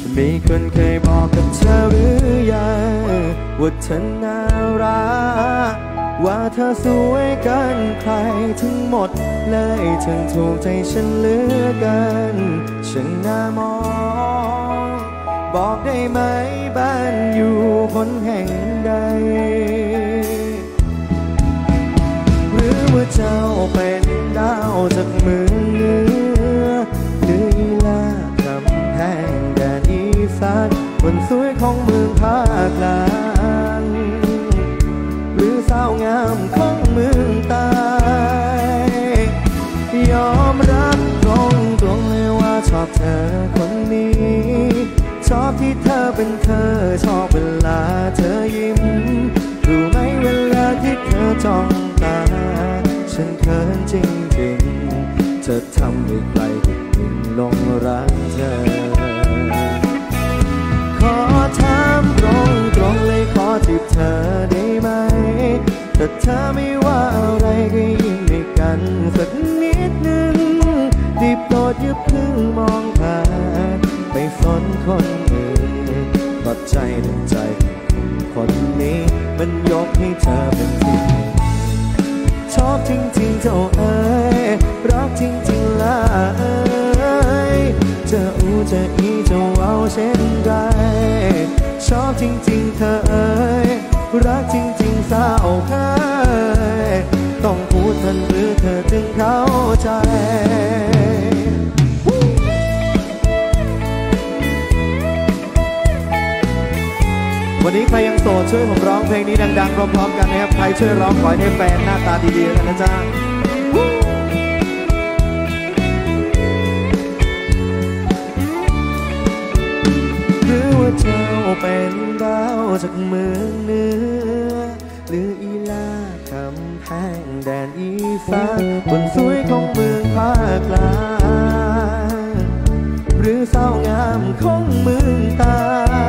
มีคนเคยบอกกับเธอหรือยังว่าเธอน่ารักว่าเธอสวยเกินใครทั้งหมดเลยถึงถูกใจฉันเหลือเกินฉันน่ามองบอกได้ไหมบ้านอยู่คนแห่งใดหรือว่าเจ้าเป็นดาวจากเมืองเหนือหรืออีลากำแพงแดนอีสานคนสวยของเมืองภาคกลางหรือสาวงามของเมืองใต้ยอมรับตรงเลยว่าชอบเธอคนนี้ชอบที่เธอเป็นเธอชอบเวลาเธอยิ้มรู้ไหมเวลาที่เธอจ้องตาฉันเขินจริงๆจะทำให้ใครยิ่งหลงรักเธอขอถามตรงเลยขอจีบเธอได้ไหมแต่เธอไม่ว่าอะไรก็ยิ่งไม่กันสักนิดนึงได้โปรดอย่าเพิ่งมองผ่านไปสนคนอื่นปลอบใจดึงใจคนนี้มันยกให้เธอเป็นที่ชอบจริงๆเจ้าเอ๋ยรักจริงๆล่ะเอ๋ยจะอูจะอีจะเอาเช่นไรชอบจริงๆเธอเอ๋ยรักจริงๆสาวเคยต้องพูดทันหรือเธอจึงเข้าใจวันนี้ใครยังโสดช่วยผมร้องเพลงนี้ดังๆพร้อมๆกันนะครับใครช่วยร้องขอให้แฟนหน้าตาดีๆกันนะจ๊ะหรือว่าเจ้าเป็นดาวจากเมืองเหนือหรืออีลากำแพงแดนอีสานคนสวยของเมืองภาคกลางหรือสาวงามของเมืองใต้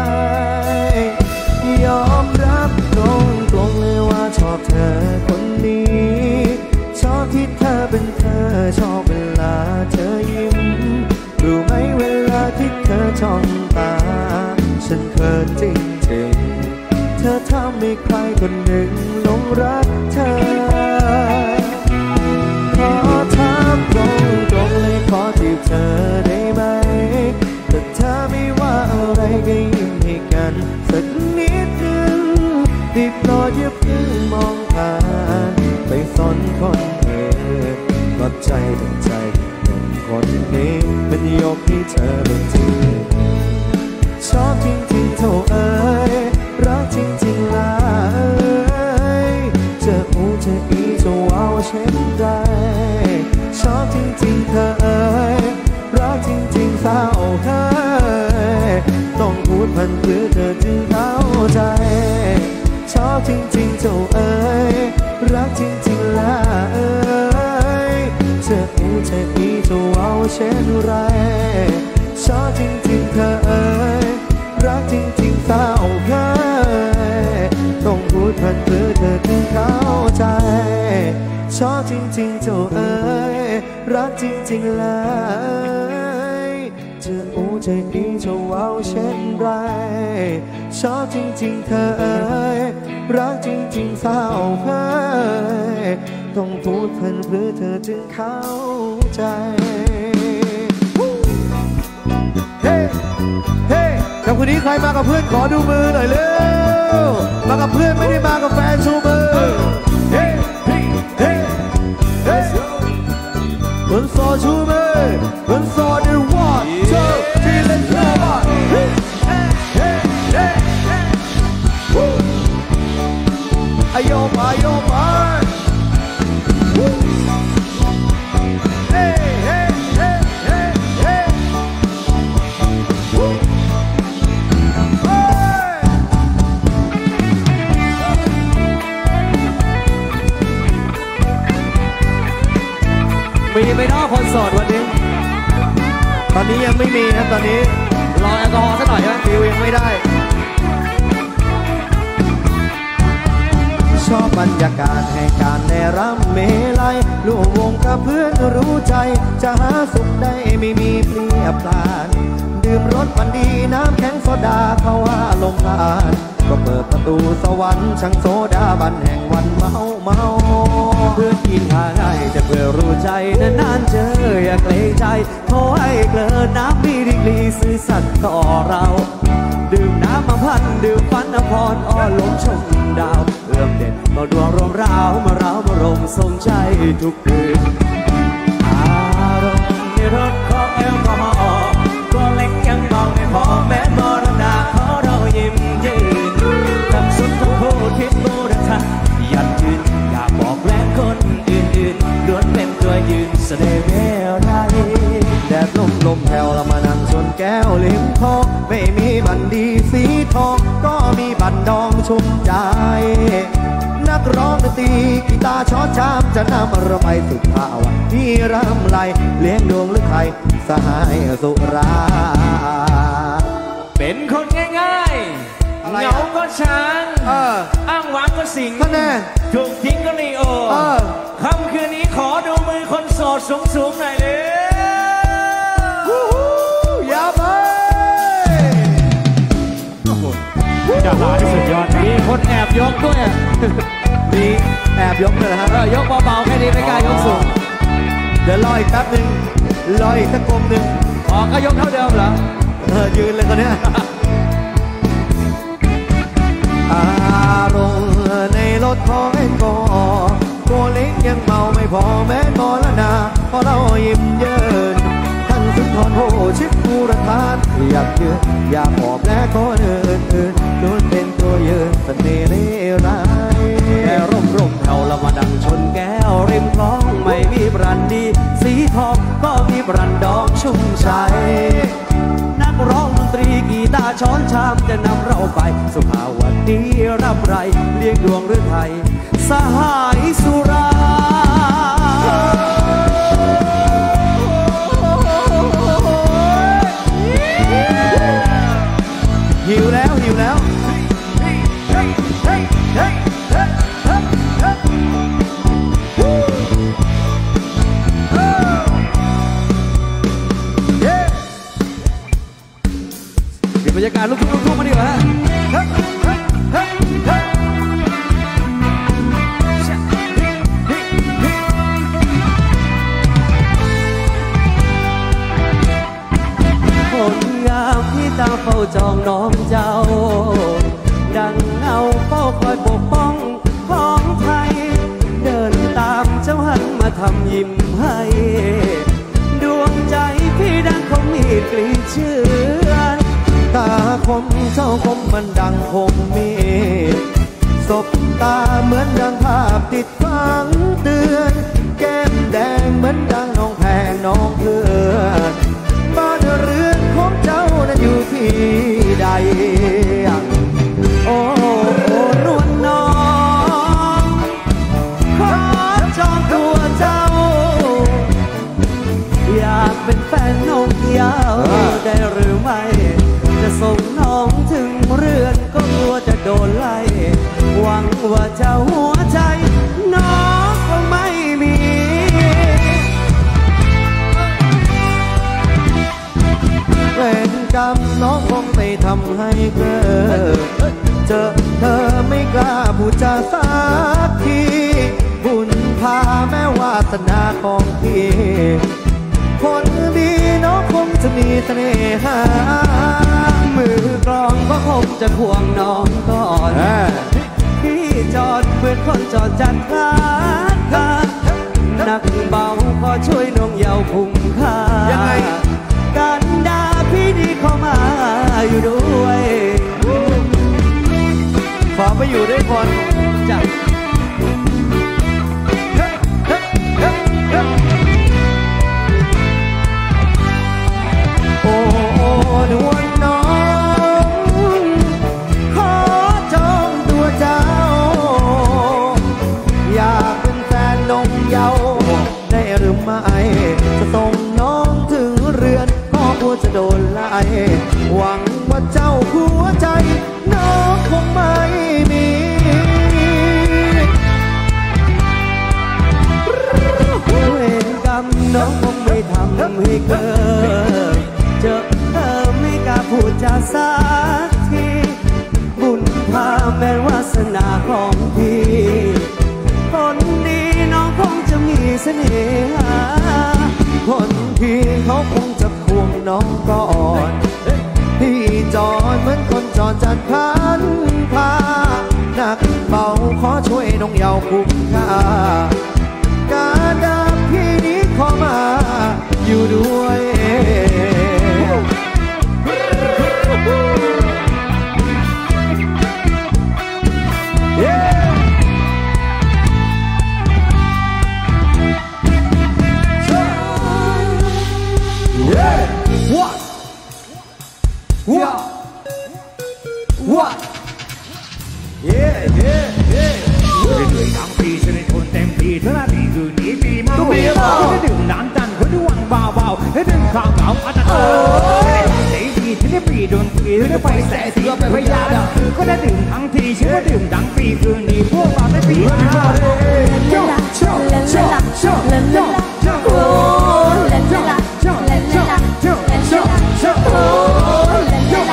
ยอมรับตรงเลยว่าชอบเธอคนนี้ชอบที่เธอเป็นเธอชอบเวลาเธอยิ้มรู้ไหมเวลาที่เธอจ้องตาฉันเขินจริงๆเธอทำให้ใครคนหนึ่งหลงรักเธอขอถามตรงเลยขอจีบเธอได้ไหมแต่เธอไม่ว่าอะไรก็ยิ้มให้กันสักนิดนึงได้โปรดอย่าเพิ่งมองผ่านไปสนคนอื่นปลอบใจดึงใจคนนี้มันยกให้เธอเป็นที่ชอบจริงๆเท่าเอ๋ยรักจริงๆล่ะเอ๋ยจะอูจะอีจะว้าวเช่นไรชอบจริงๆเธอเอ๋ยรักจริงๆสาวเอ๋ยต้องพูดพันหรือเธอจึงเข้าใจชอบจริงๆเจ้าเอ๋ยรักจริงๆล่ะเอ๋ยจะอูจะอีจะว้าวเช่นไรชอบจริงๆเธอเอ๋ยรักจริงๆสาวเอ๋ยต้องพูดพันหรือเธอจึงเข้าใจชอบจริงๆเจ้าเอ๋ยรักจริงๆล่ะจะอูจะอีจะว้าวเช่นไรชอบจริงๆเธอเอ๋ยรักจริงๆสาวเอ๋ยต้องพูดพันหรือเธอจึงเข้าใจกับคนนี้ใครมากับเพื่อนขอดูมือหน่อยเร็วมากับเพื่อนไม่ได้มากับแฟนชูมือเฮ้เฮ้เฮ้เฮ้คนโสดชูมือคนโสดในวันเจ้าที่เล่นเธอบ้างเฮ้เฮ้เฮ้เฮ้อายมอายมอายเฮ้เฮ้เฮ้เฮ้เฮ้มีไหมน้องคนโสดวันนี้ตอนนี้ยังไม่มีนะตอนนี้รอแอลกอฮอล์สักหน่อยนะฟิวยังไม่ได้ชอบบรรยากาศแห่งการในรำเมลัยร่วมวงกับเพื่อนรู้ใจจะหาสุขได้ไม่มีเปรียบปรานดื่มรถมันดีน้ำแข็งโซดาเขาว่าลงทานก็เปิดประตูสวรรค์ช่างโซดาบันแห่งวันเมาเพื่อกินทางง่ายจะเพื่อรู้ใจนานๆเจออย่าเกรงใจโทรให้เกลือน้ำมีดีกรีซื่อสัตย์ต่อเราดื่มน้ำมาพันดื่มฝันอภรอ้อลมชมดาวเอื้อมเด่นมาดวงรวมราวมาเรามารมทรงใจทุกคืนอารมณ์ในรถของแอลกอฮอล์ตัวเล็กยังเบาไม่พอแม้มรณะขอเรายิ้มยืนทั้งสุดทั้งโคตรทิศบูรณะยันยืนอยากบอกแรงคนอื่นๆล้วนเป็นตัวยืนเสน่ห์เวไรแดดลมแผ่วละมานั่งชนแก้วลิ้มทองไม่มีบันดีสีทองก็มีบันดองชุ่มใจนักร้องดนตรีกีตาร์ช้อนชามจะนำเราไปสุดท่าวันที่รำไรเลี้ยงดวงหรือใครสหายสุราเป็นคนง่ายๆเหงาก็ช้างอ้างว้างก็สิงถูกทิ้งก็ลีโอค่ำคืนนี้ขอดูมือคนโสดสูงๆหน่อยเลยอย่าไปจะหาที่สุดยอดมีคนแอบยกด้วยมีแอบยกเลยครับยกเบาๆแค่นี้ไม่กล้ายกสูงเดี๋ยวรออีกแป๊บนึงรออีกสักกลมนึงก็ยกเท่าเดิมเหรอยืนเลยคนเนี้ยอารมณ์ในรถของแอลกอฮอล์ตัวเล็กยังเมาไม่พอแม้มรณะพอเรายิ้มเยินท่านสุนทรโหชิดบูรพานอยากยืนอยากหอบและก็เดินล้วนเป็นตัวยืนเสน่ห์เร่ร้ายแค่ร่มแถวละมาดังชนแก้วริมคลองไม่มีบรันดีสีทองก็มีบรันดองชุ่มใจนักร้องดนตรีกีตาร์ช้อนชามจะนำเราไปสุภาวดีร่ำไรเลี้ยงดวงหรือไทยสหายสุราหิวแล้วบรรยากาศลุกทุ่งมาดีกว่าคนงามที่ตาเฝ้าจองน้องเจ้าดังเงาเฝ้าคอยปกป้องของไทยเดินตามเจ้าหันมาทำยิ้มให้ดวงใจพี่ดังคงมีกลิ่นเชื่อตาคมเจ้าคมมันดังคมมีศบตาเหมือนดังภาพติดฝังเตือนแก้มแดงเหมือนดังน้องแพงน้องเพื่อนบ้านเรือนของเจ้านั้นอยู่ที่ใดโอ้นวลน้องขอจองตัวเจ้าอยากเป็นแฟนน้องยาวได้หรือไม่จะส่งน้องถึงเรือนก็กลัวจะโดนไล่หวังว่าจะหัวใจน้องคงไม่มีเวรกรรมน้องคงไม่ทำให้เกิดเจอเธอไม่กล้าพูดจาสักทีบุญพาแม้วาสนาของพี่คนดีน้องคงจะมีเสน่หามือกลองก็คงจะควงน้องก่อนพี่จอดเหมือนคนจอดจัดร้านหนักเบาขอช่วยน้องเยาว์คุ้มค่าการด่าพี่ดีเข้ามาอยู่ด้วยขอไปอยู่ด้วยคนจากนวลน้องขอจองตัวเจ้าอยากเป็นแฟนนมเยาว์ได้หรือไม่จะส่งน้องถึงเรือนก็กลัวจะโดนไล่หวังว่าเจ้าหัวใจน้องคงไม่มีเวรกรรมน้องคงไม่ทำให้เกิดเจอเธอไม่กล้าสักทีบุญพาแม้วาสนาของพี่คนดีน้องคงจะมีเสน่หาคนพี่เขาคงจะควงน้องก่อนพี่จอดเหมือนคนจอดจัดพันพาหนักเบาขอช่วยน้องเยาว์คุ้มค่าการดับพี่นี้ขอมาอยู่ด้วย What? Yeah, yeah, yeah. ด้วยทั้งปีฉันได้ทนเต็มที่เท่านั้นปีคืนนี้ปีเมาได้ดื่มน้ำจันทร์เพื่อดวงเบาๆให้ดึงข้าวเหงาอันนั้นได้ดีฉันได้ปีโดนปีได้ไฟแสงสีเป็นพยานก็ได้ดื่มทั้งทีฉันก็ดื่มทั้งปีคืนนี้พวกเราได้ปีลาลาลาลาลาโอ้ลาลาลาลาโอ้ลาลา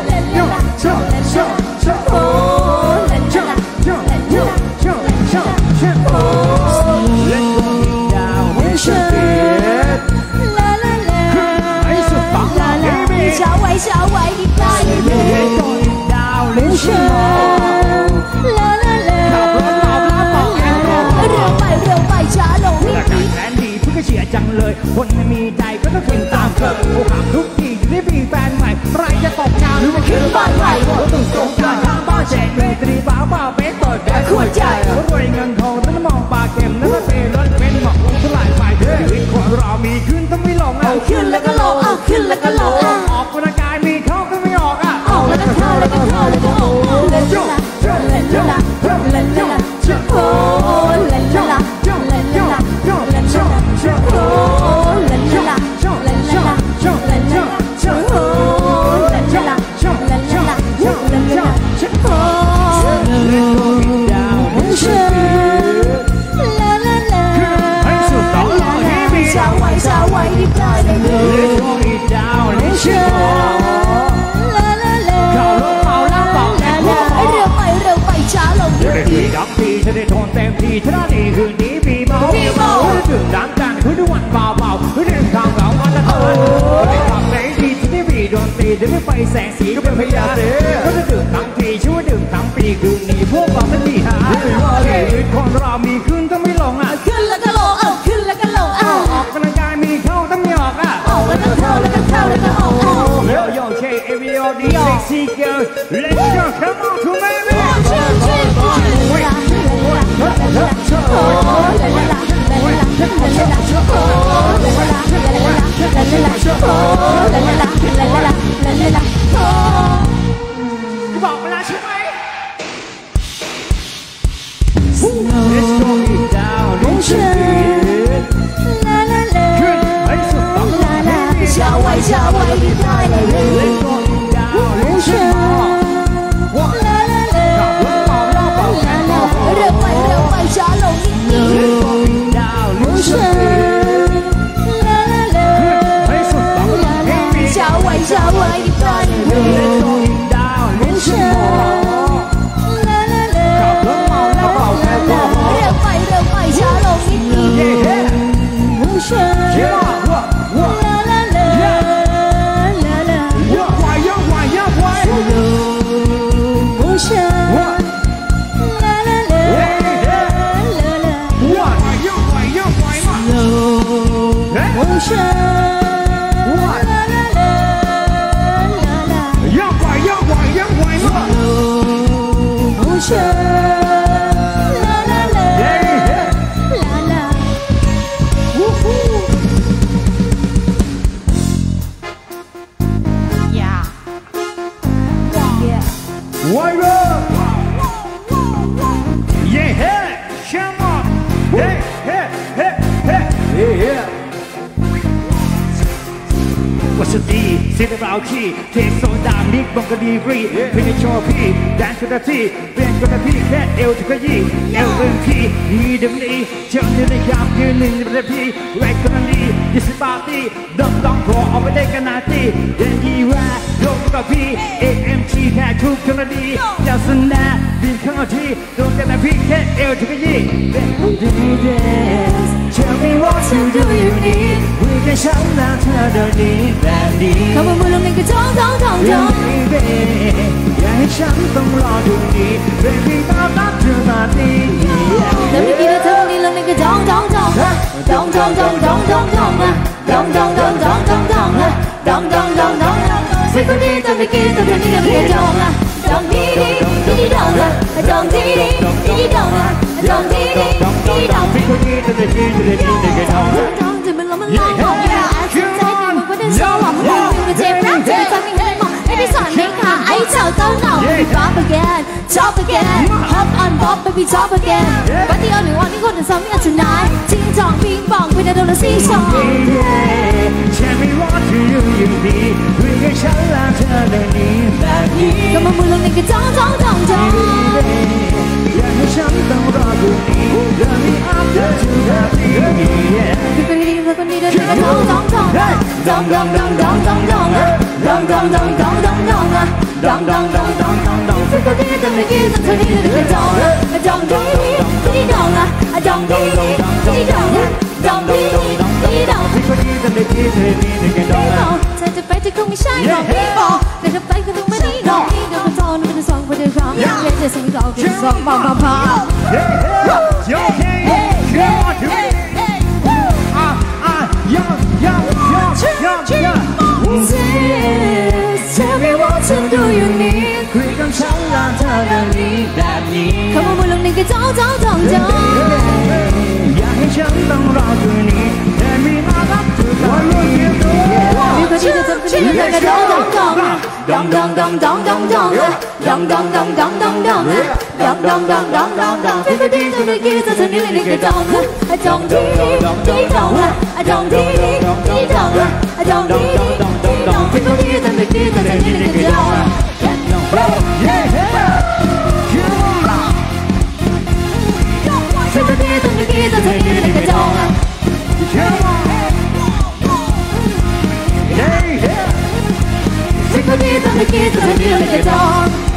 小歪的大雨到人生，啦啦啦，เรื่องไปช้าลงนิดนิดแสนดีเพื่อเชียร์จังเลยคนไม่มีใจก็ต้องเป็นตามเธอโอ้หักทุกทีจะได้มีแฟนใหม่ใครจะตกงานหรือจะขึ้นบ้านใหม่ก็ต้องส่งการทางบ้านแจกเงินตรีบ้าบ้าเป๊ะต่อยแบบขวดใจรวยเงินทองต้องมองปลาเข็มแล้วก็เป็นรถเป็นหมอกลงสลายไปเด้อคนเรามีขึ้นต้องไม่ลงเอาขึ้นแล้วก็ลงเอาขึ้นแล้วก็ลงออกกำลังกายมีเข้าก็ไม่ออกอ่ะออกแล้วก็เข้าแล้วก็เข้าแล้วก็ออกลาลาลาลาลาลาลาโอ้ลาลาลาลาลาลาลาโอ้ลาลาลาลาลาลาโอ้ลาลาลาลาลาลาโอ้ลาลาลาลาลาลาโอ้ลาลาลา小歪的大雨人生啦啦啦เรื่องไปช้าลงนิดนิดดับทีฉันได้ทนเต็มที่ท่านี้คืนนี้ปีเมาดื่มน้ำจันทร์คุยด้วยวันเบาๆเรื่องข้าวเหงาอันนั้นไม่ทำไหนดีฉันได้มีดนตรีจะได้ไฟแสงสีก็เป็นพยานก็จะดื่มทั้งทีช่วยดื่มทั้งปีคืนนี้พวกเราไม่มีหาคนเรามีขึ้นต้องไม่ลงอ่ะขึ้นแล้วก็ลงเอาขึ้นแล้วก็ลงเอาออกกำลังกายมีเข้าต้องไม่ออกอ่ะออกแล้วก็เข้าแล้วก็เข้าแล้วก็ออกYo, Che, everybody, sexy girl, let's go, come on, come on, man. Come on, let's go. Let's go down, let's go. La la la, la la, 小歪的大雨人生，啦啦啦，เรื่องไปช้าลงนิดนิด人生，啦啦啦，小歪的大雨人生，啦啦啦，เรื่องไปช้าลงนิดนิด人生。เสียงเราขี้เทโซดามิกบังกะดีรีเพื่อโชว์พี่แดนซ์กันที่เปลี่ยนกันที่แค่เอวจะขยี้เอวเรื่องพี่มีเดิมนี้เจ้าเนื้อในยามยืนหนึ่งในพี่แรกกันนี้ disability ดอกต้องขอเอาไปได้กันนาทีเดินยีว่าโดนกับพี่ AMG แค่ทุกคนดีจะสนาบินข้างที่โดนกันนะพี่แค่เอวถึงยี่ Tell me what you do you need คุยกับฉันแล้วเธอเดินนี้แบบนี้เข้ามามือลงในกระจองจองจองจองอย่าให้ฉันต้องรอดูนี้ Baby ตามรับเธอมาดีเดี๋ยวไม่กี่นาทีนี้ลงในกระจองจองจองจองจองจองจองจองจองจองจองจองจองจองจองจองจองจองจองสิ่งที่จะไม่กี่จะเป็นยังไงจองจองดีดีจองจองดีดีจองจองดีดีจองสิ่งที่จะไม่กี่จะเป็นยังไงจองจองจะเป็นลมมันร้องบอกอย่าใจมันก็ได้ชอบหวังมันเจ็บรักเธอจะไม่ให้มองไม่ได้สอนไม่ค่ะไอ้เจ้าเต้าหน่อ Drop again Drop again Hop on Bob baby drop again ปาร์ตี้เอาหนึ่งวันที่คนจะซ้ำกัน tonight จิงจองปิงปองไปในโดนซีชอง Tell me what do you need คุยกับฉันแล้วเธอเดินนี้แบบนี้ก็มามือลงในกระจองจองจองจองอยากให้ฉันต้องรอดูนี้ Let me after to happy คือคนดีคือคนดีเดินกระจองจองจองจองจองจองจองจองจองจองจองจองจองจองจองดองดองดองดองดองดองสิ่งที่จะไม่กี่จะเธอนี่เดินกระจองจองดีดีดองจองดีดีดองจองดีดีดองสิ่งที่จะไม่กี่จะมีในกระดองเธอจะไปจะคงไม่ใช่หรอกพี่บอกแต่ถ้าไปก็ต้องไม่ได้หรอกพี่เดี๋ยวมันทอนมันจะสองไปเดี๋ยวร้องอยากจะสิ่งเราจะสองพอ Tell me what to do you need คุยกับฉันแล้วเธอเดินนี้แบบนี้เข้ามามือลงในกระจองจองจองจองอยากให้ฉันต้องรอดูนี้แต่มีมารับเธอแบบนี้มีคนที่จะทำคนที่จะกระจองจองจองดองดองดองดองดองดองดองดองดองดองดองดองดองดองดองดองดองดองมีคนที่จะไม่กี่จะเธอนี่ในกระจองจองดีดีดองจองดีดีดองจองดีดีดองมีคนที่จะไม่กี่จะเธอนี่ในกระจองสิ่งที่จะไม่กี่จะเธอนี่ในกระจองสิ่งที่จะไม่กี่จะเธอนี่ในกระจอง